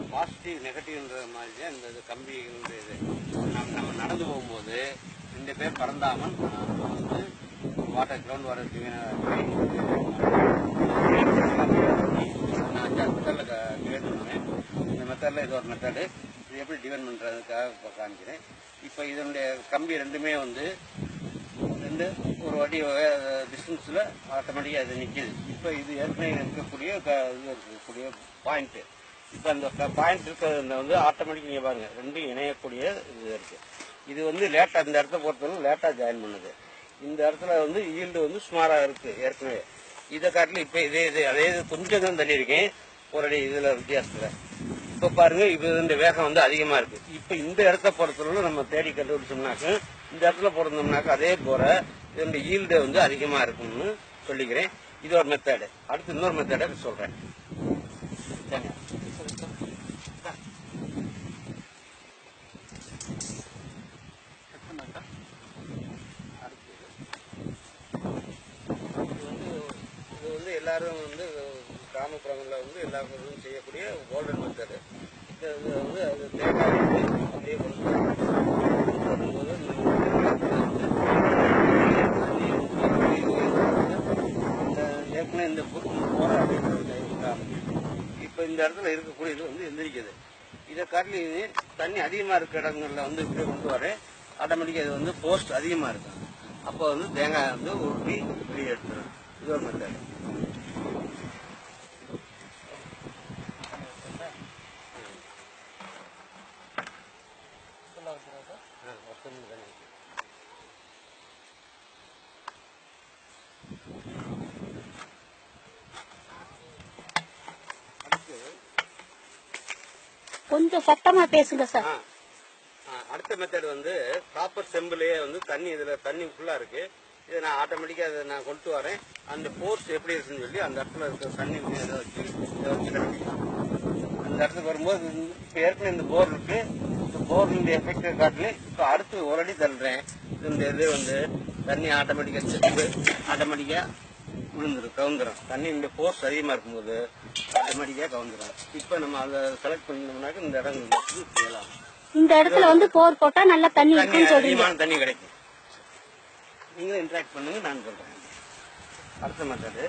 Positive நெகட்டிவ்ன்ற மாதிரி தான் இந்த கம்பிகளுடைய இது. நம்ம நடந்து போகும்போது 2 பேர் பறந்தாமல் வந்து வாட்டர் கிரவுண்ட் வாட்டர் நான் 5-6 மெத்தடில் டிவைட் பண்ணுவேன். இந்த மெத்தடில் இது ஒரு மெத்தடு. இது எப்படி டிவைட் பண்ணுறதுக்காக இப்போ காமிக்கிறேன். இப்போ இதனுடைய கம்பி ரெண்டுமே வந்து ஒரு வாட்டி டிஸ்டன்ஸில் ஆட்டோமேட்டிக்காக அது நிற்கிது. இப்போ இது ஏற்கனவே இருக்கக்கூடிய இது இருக்கக்கூடிய பாயிண்ட்டு. இப்போ அந்த பாயிண்ட் இருக்கிறது வந்து ஆட்டோமேட்டிக் நீங்கள் பாருங்கள், ரெண்டும் இணையக்கூடிய இது இருக்குது. இது வந்து லேட்டாக இந்த இடத்த பொறுத்தவரை லேட்டாக ஜாயின் பண்ணுது. இந்த இடத்துல வந்து ஈல்டு வந்து சுமாராக இருக்குது ஏற்கனவே. இதை காட்டிலும் இப்போ அதே கொஞ்சம் தான் தள்ளியிருக்கேன் ஒரு அடி இதில் வித்தியாசத்தில். இப்போ பாருங்க, இந்த வேகம் வந்து அதிகமாக இருக்குது. இப்போ இந்த இடத்த பொறுத்தவரை நம்ம தேடி கண்டுபிடிச்சோம்னாக்க இந்த இடத்துல பிறந்தோம்னாக்க அதே போல இதனுடைய ஈல்டு வந்து அதிகமாக இருக்கும்னு சொல்லிக்கிறேன். இது ஒரு மெத்தடு. அடுத்து இன்னொரு மெத்தடை சொல்கிறேன். இது வந்து எல்லாரும் வந்து கிராமப்புறங்களில் வந்து எல்லாரும் செய்யக்கூடிய கோல்டன் மெத்தடு. இது வந்து அது தேங்காய் வந்து அப்படியே ஏற்கனவே இந்த போற இப்போ இந்த இடத்துல இருக்கக்கூடிய இது வந்து எந்திரிக்குது. இதை காட்டில தண்ணி அதிகமாக இருக்க இடங்கள்ல வந்து இப்படி கொண்டு வரேன். ஆட்டோமேட்டிக்காக இது வந்து போஸ்ட் அதிகமாக இருக்கும். அப்போ வந்து தேங்காய் வந்து ஊற்றி வெளியே எடுத்துடும். இது ஒரு மெத்தட். கொஞ்சம் சத்தமா பேசுங்க சார். அடுத்த மெத்தட் வந்து காப்பர் செம்பிலேயே வந்து தண்ணி ஃபுல்லா இருக்கு. இதை நான் ஆட்டோமேட்டிக்கா அதை நான் கொண்டு வரேன். அந்த போர்ஸ் எப்படி இருக்குன்னு சொல்லி அந்த இடத்துல இருக்கிற தண்ணி இதை வச்சு கிடைக்கும். அந்த இடத்துக்கு வரும்போது இப்போ ஏற்கனவே இந்த போர் இருக்கு. இந்த போர்னுடைய எஃபெக்ட் காட்டிலே இப்போ அடுத்து ஒரு அடி தள்ளுறேன். இந்த இது வந்து தண்ணி ஆட்டோமேட்டிக்கா விழுந்துடும், கவுந்துடும். தண்ணியுடைய போர்ஸ் அதிகமாக இருக்கும்போது ஆட்டோமேட்டிக்காக கவுந்துடும். இப்போ நம்ம அதை செலக்ட் பண்ணோம்னாக்க இந்த இடம் செய்யலாம். இந்த இடத்துல வந்து போர் போட்டா நல்ல தண்ணி அதிகமான தண்ணி கிடைக்கும். நீங்களும் இன்ட்ராக்ட் பண்ணுங்க, நான் சொல்றேன். அடுத்த மெத்தடு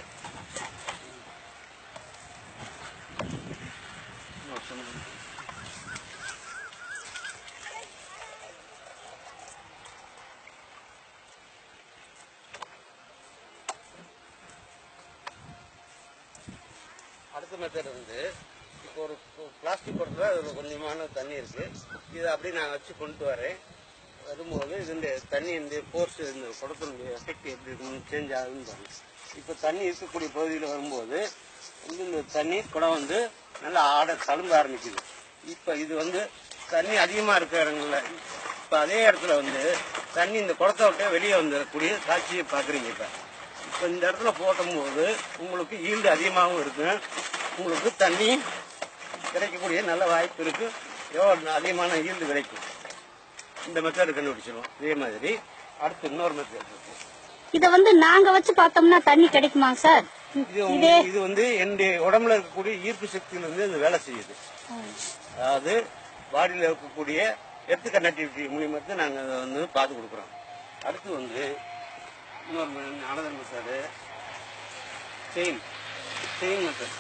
வந்து இப்போ ஒரு பிளாஸ்டிக் பொருட்கள் அதில் கொஞ்சமான தண்ணி இருக்கு. இதை அப்படியே நான் வச்சு கொண்டு வரேன். வரும்போது இதனுடைய தண்ணி இந்த போர்ஸ் இந்த குடத்தினுடைய எஃபெக்ட் எப்படி இருக்குன்னு சேஞ்ச் ஆகுதுன்னு பாருங்க. இப்போ தண்ணி இருக்கக்கூடிய பகுதியில் வரும்போது வந்து இந்த தண்ணி குடம் வந்து நல்லா தழும்ப ஆரம்பிக்குது. இப்போ இது வந்து தண்ணி அதிகமாக இருக்கிற இடங்கள்ல இப்போ அதே இடத்துல வந்து தண்ணி இந்த குடத்தை விட்டு வெளியே வந்துடக்கூடிய காட்சியை பார்க்குறீங்க. இப்போ இந்த இடத்துல போடும்போது உங்களுக்கு ஈல்டு அதிகமாகவும் இருக்கு. உங்களுக்கு தண்ணி கிடைக்கக்கூடிய நல்ல வாய்ப்பு இருக்கு. எவ்வளோ அதிகமான ஈல்டு கிடைக்கும். இந்த மெத்தட் கண்டுபிடிச்சிடும். இதே மாதிரி அடுத்து இன்னொரு மெத்தட் இருக்கு. இத வந்து நாங்க வச்சு பார்த்தோம்னா தண்ணி கிடைக்குமா சார்? இது வந்து என்னுடைய உடம்புல இருக்கக்கூடிய ஈர்ப்பு சக்தியில இருந்து இந்த வேலை செய்யுது. அதாவது பாடியில் இருக்கக்கூடிய எர்த் கனெக்டிவிட்டி மூலியமா நாங்க வந்து பார்த்து கொடுக்குறோம். அடுத்து வந்து இன்னொரு அனதர் மெத்தடு செயின் மெத்தட்.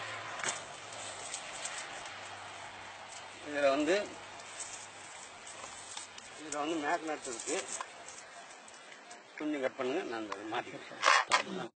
இதுல வந்து மேக்னெட் இருக்கு. கொஞ்சம் கட் பண்ணுங்க, நான் மாட்டிக்கிறேன்.